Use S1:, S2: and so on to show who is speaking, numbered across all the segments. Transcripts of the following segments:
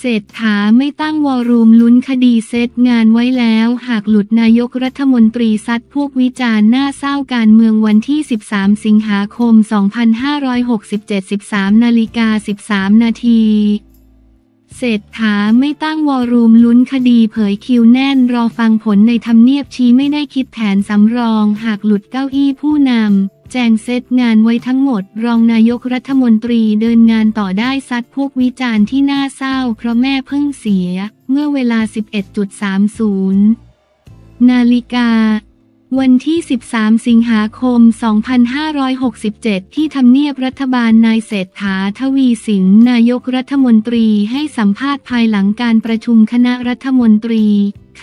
S1: เศรษฐาไม่ตั้งวอรูมลุ้นคดีเซตงานไว้แล้วหากหลุดนายกรัฐมนตรีซัดพวกวิจารณ์หน้าเศร้าการเมืองวันที่13 สิงหาคม 2567 13:13 นาทีเศรษฐาไม่ตั้งวอรูมลุ้นคดีเผยคิวแน่นรอฟังผลในทำเนียบชี้ไม่ได้คิดแผนสำรองหากหลุดเก้าอี้ผู้นำแจงเซตงานไว้ทั้งหมดรองนายกรัฐมนตรีเดินงานต่อได้ซัดพวกวิจารณ์ที่น่าเศร้าเพราะแม่เพิ่งเสียเมื่อเวลา 11:30 นาฬิกาวันที่13 สิงหาคม 2567 ที่ทำเนียบรัฐบาลนายเศรษฐา ทวีสินนายกรัฐมนตรีให้สัมภาษณ์ภายหลังการประชุมคณะรัฐมนตรี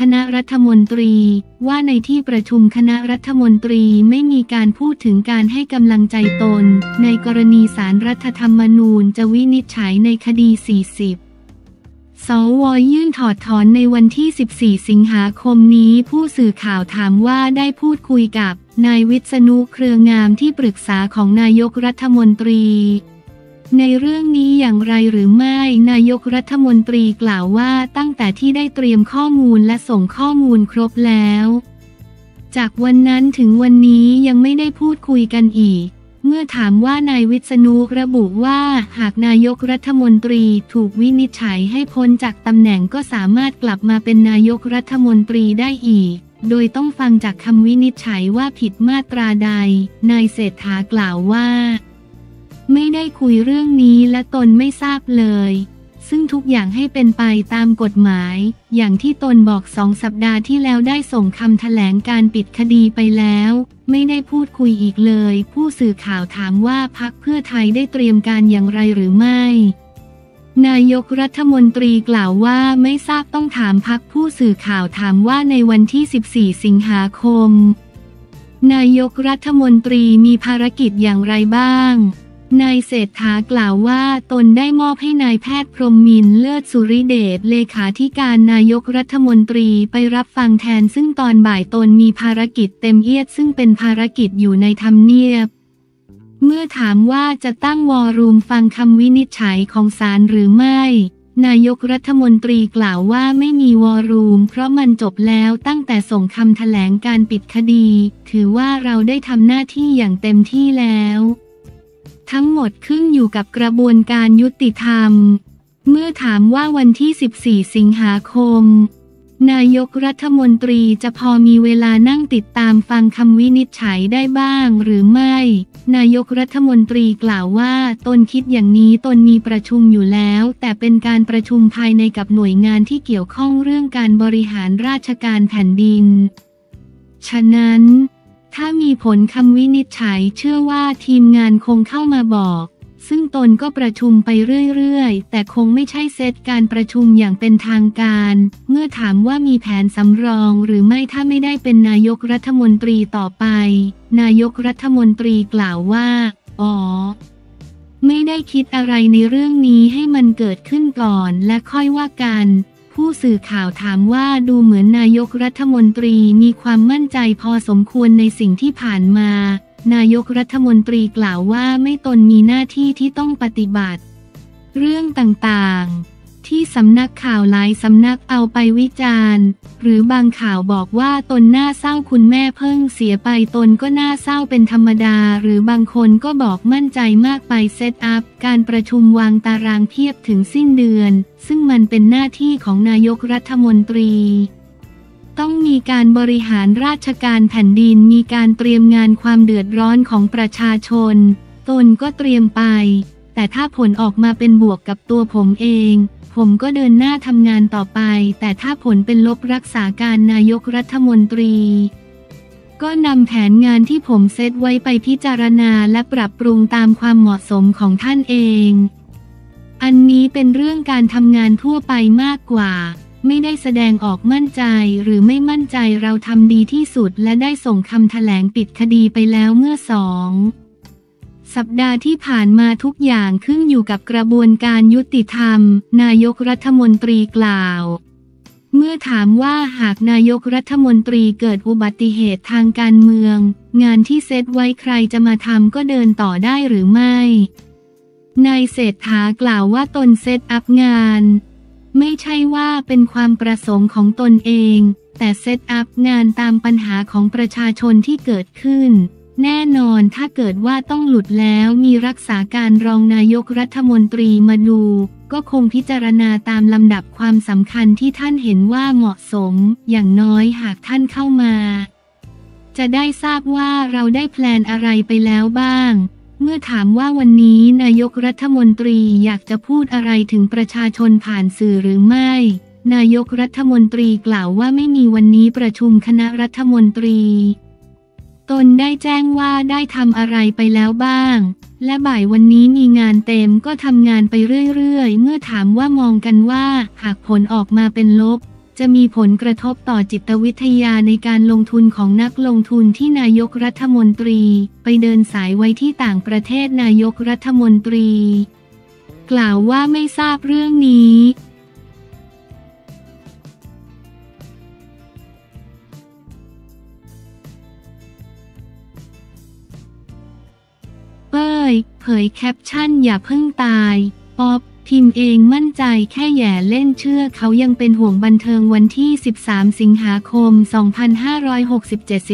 S1: ว่าในที่ประชุมคณะรัฐมนตรีไม่มีการพูดถึงการให้กำลังใจตนในกรณีศาลรัฐธรรมนูญจะวินิจฉัยในคดี 40สว.ยื่นถอดถอนในวันที่14 สิงหาคมนี้ผู้สื่อข่าวถามว่าได้พูดคุยกับนายวิษณุเครืองามที่ปรึกษาของนายกรัฐมนตรีในเรื่องนี้อย่างไรหรือไม่นายกรัฐมนตรีกล่าวว่าตั้งแต่ที่ได้เตรียมข้อมูลและส่งข้อมูลครบแล้วจากวันนั้นถึงวันนี้ยังไม่ได้พูดคุยกันอีกเมื่อถามว่านายวิษณุระบุว่าหากนายกรัฐมนตรีถูกวินิจฉัยให้พ้นจากตำแหน่งก็สามารถกลับมาเป็นนายกรัฐมนตรีได้อีกโดยต้องฟังจากคำวินิจฉัยว่าผิดมาตราใดนายเศรษฐากล่าวว่าไม่ได้คุยเรื่องนี้และตนไม่ทราบเลยซึ่งทุกอย่างให้เป็นไปตามกฎหมายอย่างที่ตนบอก2 สัปดาห์ที่แล้วได้ส่งคำแถลงการปิดคดีไปแล้วไม่ได้พูดคุยอีกเลยผู้สื่อข่าวถามว่าพรรคเพื่อไทยได้เตรียมการอย่างไรหรือไม่นายกรัฐมนตรีกล่าวว่าไม่ทราบต้องถามพรรคผู้สื่อข่าวถามว่าในวันที่14 สิงหาคมนายกรัฐมนตรีมีภารกิจอย่างไรบ้างนายเศรษฐากล่าวว่าตนได้มอบให้นายแพทย์พรหมมินทร์เลิศสุริเดชเลขาธิการนายกรัฐมนตรีไปรับฟังแทนซึ่งตอนบ่ายตนมีภารกิจเต็มเอียดซึ่งเป็นภารกิจอยู่ในทำเนียบเมื่อถามว่าจะตั้งวอรูมฟังคำวินิจฉัยของศาลหรือไม่นายกรัฐมนตรีกล่าวว่าไม่มีวอรูมเพราะมันจบแล้วตั้งแต่ส่งคำแถลงการปิดคดีถือว่าเราได้ทำหน้าที่อย่างเต็มที่แล้วทั้งหมดขึ้นอยู่กับกระบวนการยุติธรรมเมื่อถามว่าวันที่14 สิงหาคมนายกรัฐมนตรีจะพอมีเวลานั่งติดตามฟังคำวินิจฉัยได้บ้างหรือไม่นายกรัฐมนตรีกล่าวว่าตนคิดอย่างนี้ตนมีประชุมอยู่แล้วแต่เป็นการประชุมภายในกับหน่วยงานที่เกี่ยวข้องเรื่องการบริหารราชการแผ่นดินฉะนั้นถ้ามีผลคำวินิจฉัยเชื่อว่าทีมงานคงเข้ามาบอกซึ่งตนก็ประชุมไปเรื่อยๆแต่คงไม่ใช่เซตการประชุมอย่างเป็นทางการเมื่อถามว่ามีแผนสำรองหรือไม่ถ้าไม่ได้เป็นนายกรัฐมนตรีต่อไปนายกรัฐมนตรีกล่าวว่าไม่ได้คิดอะไรในเรื่องนี้ให้มันเกิดขึ้นก่อนและค่อยว่ากันผู้สื่อข่าวถามว่าดูเหมือนนายกรัฐมนตรีมีความมั่นใจพอสมควรในสิ่งที่ผ่านมานายกรัฐมนตรีกล่าวว่าไม่ตนมีหน้าที่ที่ต้องปฏิบัติเรื่องต่างๆที่สำนักข่าวหลายสำนักเอาไปวิจารณ์หรือบางข่าวบอกว่าตนน่าเศร้าคุณแม่เพิ่งเสียไปตนก็น่าเศร้าเป็นธรรมดาหรือบางคนก็บอกมั่นใจมากไปเซตอัพการประชุมวางตารางเพียบถึงสิ้นเดือนซึ่งมันเป็นหน้าที่ของนายกรัฐมนตรีต้องมีการบริหารราชการแผ่นดินมีการเตรียมงานความเดือดร้อนของประชาชนตนก็เตรียมไปแต่ถ้าผลออกมาเป็นบวกกับตัวผมเองผมก็เดินหน้าทำงานต่อไปแต่ถ้าผลเป็นลบรักษาการนายกรัฐมนตรีก็นำแผนงานที่ผมเซตไว้ไปพิจารณาและปรับปรุงตามความเหมาะสมของท่านเองอันนี้เป็นเรื่องการทำงานทั่วไปมากกว่าไม่ได้แสดงออกมั่นใจหรือไม่มั่นใจเราทำดีที่สุดและได้ส่งคำแถลงปิดคดีไปแล้วเมื่อ2 สัปดาห์ที่ผ่านมาทุกอย่างขึ้นอยู่กับกระบวนการยุติธรรมนายกรัฐมนตรีกล่าวเมื่อถามว่าหากนายกรัฐมนตรีเกิดอุบัติเหตุทางการเมืองงานที่เซตไว้ใครจะมาทำก็เดินต่อได้หรือไม่นายเศรษฐากล่าวว่าตนเซตอัพงานไม่ใช่ว่าเป็นความประสงค์ของตนเองแต่เซตอัพงานตามปัญหาของประชาชนที่เกิดขึ้นแน่นอนถ้าเกิดว่าต้องหลุดแล้วมีรักษาการรองนายกรัฐมนตรีมาดูก็คงพิจารณาตามลำดับความสำคัญที่ท่านเห็นว่าเหมาะสมอย่างน้อยหากท่านเข้ามาจะได้ทราบว่าเราได้แพลนอะไรไปแล้วบ้างเมื่อถามว่าวันนี้นายกรัฐมนตรีอยากจะพูดอะไรถึงประชาชนผ่านสื่อหรือไม่นายกรัฐมนตรีกล่าวว่าไม่มีวันนี้ประชุมคณะรัฐมนตรีตนได้แจ้งว่าได้ทำอะไรไปแล้วบ้างและบ่ายวันนี้มีงานเต็มก็ทำงานไปเรื่อยๆเมื่อถามว่ามองกันว่าหากผลออกมาเป็นลบจะมีผลกระทบต่อจิตวิทยาในการลงทุนของนักลงทุนที่นายกรัฐมนตรีไปเดินสายไว้ที่ต่างประเทศนายกรัฐมนตรีกล่าวว่าไม่ทราบเรื่องนี้เป้ยเผยแคปชั่นอย่าเพิ่งตายป๊อปพิมพ์เองมั่นใจแค่แย่เล่นเชื่อเขายังเป็นห่วงบันเทิงวันที่13สิงหาคม2567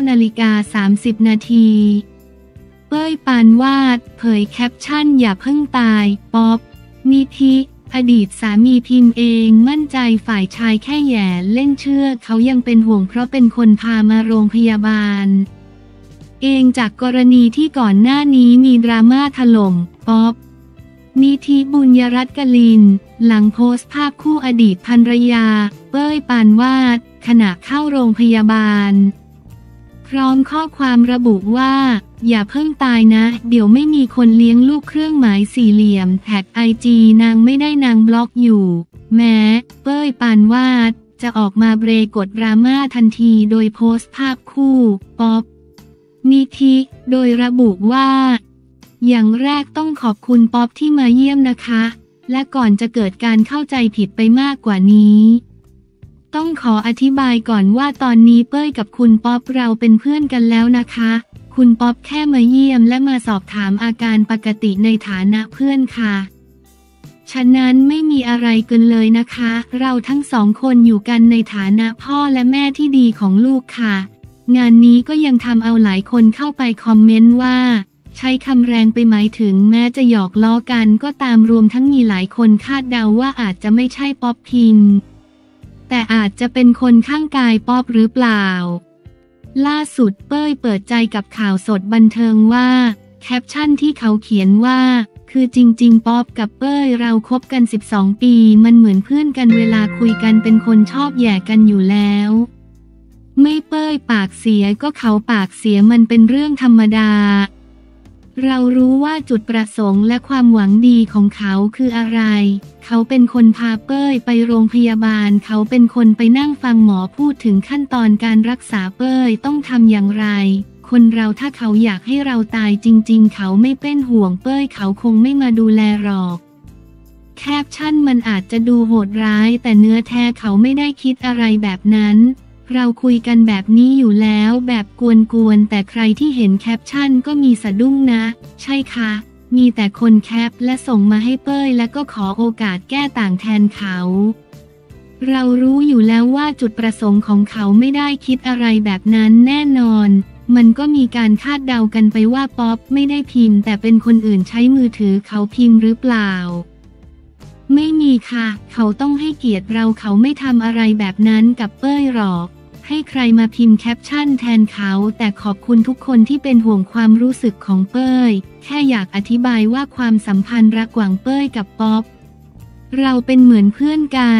S1: 19:30 นาทีเป้ยปานวาดเผยแคปชั่นอย่าเพิ่งตายป๊อปนิธิอดีตสามีพิมพ์เองมั่นใจฝ่ายชายแค่แย่เล่นเชื่อเขายังเป็นห่วงเพราะเป็นคนพามาโรงพยาบาลเองจากกรณีที่ก่อนหน้านี้มีดราม่าถล่มป๊อปนิธิบุญยรัตน์กลินหลังโพสต์ภาพคู่อดีตภรรยาเป้ยปานวาดขณะเข้าโรงพยาบาลพร้อมข้อความระบุว่าอย่าเพิ่งตายนะเดี๋ยวไม่มีคนเลี้ยงลูกเครื่องหมายสี่เหลี่ยมแท็กIGนางไม่ได้นางบล็อกอยู่แม้เป้ยปานวาดจะออกมาเบรกกดดราม่าทันทีโดยโพสต์ภาพคู่ป๊อปนิธิโดยระบุว่าอย่างแรกต้องขอบคุณป๊อปที่มาเยี่ยมนะคะและก่อนจะเกิดการเข้าใจผิดไปมากกว่านี้ต้องขออธิบายก่อนว่าตอนนี้เป้ยกับคุณป๊อปเราเป็นเพื่อนกันแล้วนะคะคุณป๊อปแค่มาเยี่ยมและมาสอบถามอาการปกติในฐานะเพื่อนค่ะฉะนั้นไม่มีอะไรเกินเลยนะคะเราทั้งสองคนอยู่กันในฐานะพ่อและแม่ที่ดีของลูกค่ะงานนี้ก็ยังทำเอาหลายคนเข้าไปคอมเมนต์ว่าใช้คำแรงไปหมายถึงแม้จะหยอกล้อกันก็ตามรวมทั้งมีหลายคนคาดเดาว่าอาจจะไม่ใช่ป๊อปพิมพ์แต่อาจจะเป็นคนข้างกายป๊อปหรือเปล่าล่าสุดเป้ยเปิดใจกับข่าวสดบันเทิงว่าแคปชั่นที่เขาเขียนว่าคือจริงๆป๊อปกับเป้ยเราคบกัน12 ปีมันเหมือนเพื่อนกันเวลาคุยกันเป็นคนชอบแย่กันอยู่แล้วไม่เป้ยปากเสียก็เขาปากเสียมันเป็นเรื่องธรรมดาเรารู้ว่าจุดประสงค์และความหวังดีของเขาคืออะไรเขาเป็นคนพาเป้ยไปโรงพยาบาลเขาเป็นคนไปนั่งฟังหมอพูดถึงขั้นตอนการรักษาเป้ยต้องทำอย่างไรคนเราถ้าเขาอยากให้เราตายจริงๆเขาไม่เป็นห่วงเป้ยเขาคงไม่มาดูแลหรอกแคปชั่นมันอาจจะดูโหดร้ายแต่เนื้อแท้เขาไม่ได้คิดอะไรแบบนั้นเราคุยกันแบบนี้อยู่แล้วแบบกวนๆแต่ใครที่เห็นแคปชั่นก็มีสะดุ้งนะใช่ค่ะมีแต่คนแคปและส่งมาให้เป้ยและก็ขอโอกาสแก้ต่างแทนเขาเรารู้อยู่แล้วว่าจุดประสงค์ของเขาไม่ได้คิดอะไรแบบนั้นแน่นอนมันก็มีการคาดเดากันไปว่าป๊อปไม่ได้พิมพ์แต่เป็นคนอื่นใช้มือถือเขาพิมพ์หรือเปล่าไม่มีค่ะเขาต้องให้เกียรติเราเขาไม่ทำอะไรแบบนั้นกับเป้ยหรอกให้ใครมาพิมพ์แคปชั่นแทนเขาแต่ขอบคุณทุกคนที่เป็นห่วงความรู้สึกของเป้ยแค่อยากอธิบายว่าความสัมพันธ์ระหว่างเป้ยกับป๊อปเราเป็นเหมือนเพื่อนกัน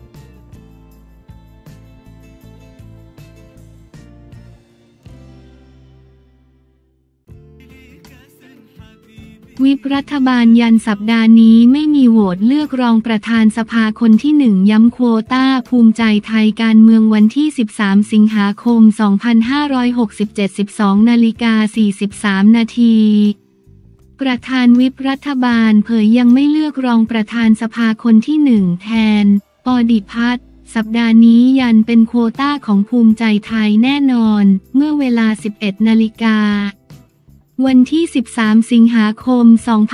S1: วิปรัฐบาลยันสัปดาห์นี้ไม่มีโหวตเลือกรองประธานสภาคนที่ 1ย้ำโควต้าภูมิใจไทยการเมืองวันที่13สิงหาคม2567 12:43 นาทีประธานวิปรัฐบาลเผยยังไม่เลือกรองประธานสภาคนที่ 1แทนปดิพัฒน์สัปดาห์นี้ยันเป็นโควต้าของภูมิใจไทยแน่นอนเมื่อเวลา 11 นาฬิกาวันที่ 13 สิงหาคม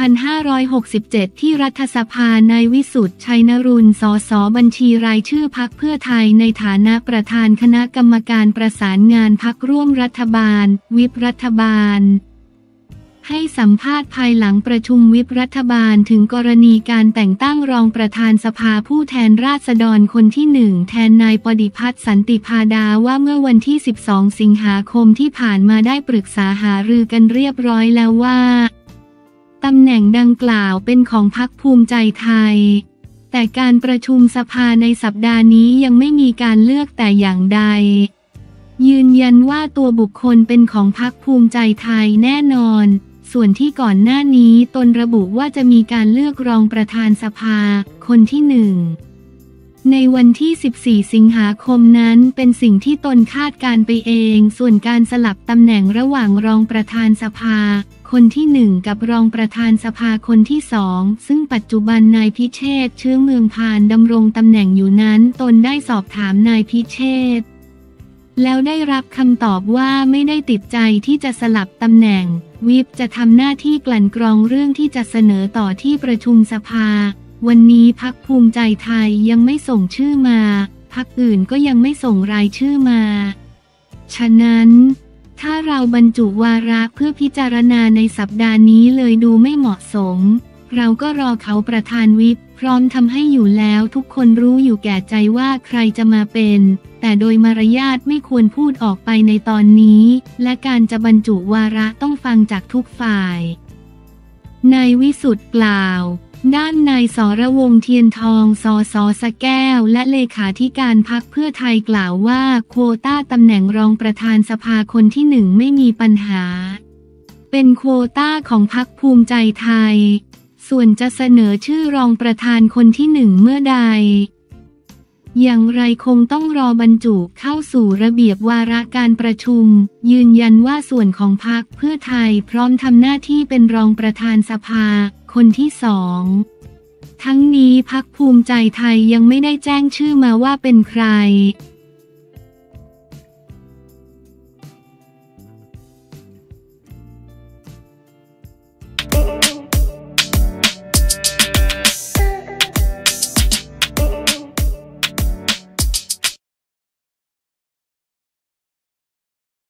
S1: 2567 ที่รัฐสภานายวิสุทธิ์ ชัยนรุณ สส.บัญชีรายชื่อพรรคเพื่อไทยในฐานะประธานคณะกรรมการประสานงานพรรคร่วมรัฐบาล วิปรัฐบาลให้สัมภาษณ์ภายหลังประชุมวิปรัฐบาลถึงกรณีการแต่งตั้งรองประธานสภาผู้แทนราษฎรคนที่1แทนนายปฏิพัฒน์ สันติพาดาว่าเมื่อวันที่ 12 สิงหาคมที่ผ่านมาได้ปรึกษาหารือกันเรียบร้อยแล้วว่าตำแหน่งดังกล่าวเป็นของพรรคภูมิใจไทยแต่การประชุมสภาในสัปดาห์นี้ยังไม่มีการเลือกแต่อย่างใดยืนยันว่าตัวบุคคลเป็นของพรรคภูมิใจไทยแน่นอนส่วนที่ก่อนหน้านี้ตนระบุว่าจะมีการเลือกรองประธานสภาคนที่1ในวันที่ 14 สิงหาคมนั้นเป็นสิ่งที่ตนคาดการไปเองส่วนการสลับตำแหน่งระหว่างรองประธานสภาคนที่1กับรองประธานสภาคนที่2ซึ่งปัจจุบันนายพิเชษฐ์ เชื้อเมืองพานดำรงตำแหน่งอยู่นั้นตนได้สอบถามนายพิเชษฐ์แล้วได้รับคำตอบว่าไม่ได้ติดใจที่จะสลับตำแหน่งวิปจะทำหน้าที่กลั่นกรองเรื่องที่จะเสนอต่อที่ประชุมสภาวันนี้พรรคภูมิใจไทยยังไม่ส่งชื่อมาพรรคอื่นก็ยังไม่ส่งรายชื่อมาฉะนั้นถ้าเราบรรจุวาระเพื่อพิจารณาในสัปดาห์นี้เลยดูไม่เหมาะสมเราก็รอเขาประธานวิปพร้อมทำให้อยู่แล้วทุกคนรู้อยู่แก่ใจว่าใครจะมาเป็นแต่โดยมารยาทไม่ควรพูดออกไปในตอนนี้และการจะบรรจุวาระต้องฟังจากทุกฝ่ายนายวิสุทธิ์กล่าวด้านนายสรวงศ์เทียนทองสส.สระแก้วและเลขาธิการพรรคเพื่อไทยกล่าวว่าโควต้าตำแหน่งรองประธานสภาคนที่1ไม่มีปัญหาเป็นโควต้าของพรรคภูมิใจไทยส่วนจะเสนอชื่อรองประธานคนที่1เมื่อใดอย่างไรคงต้องรอบรรจุเข้าสู่ระเบียบวาระการประชุมยืนยันว่าส่วนของพรรคเพื่อไทยพร้อมทำหน้าที่เป็นรองประธานสภาคนที่2ทั้งนี้พรรคภูมิใจไทยยังไม่ได้แจ้งชื่อมาว่าเป็นใคร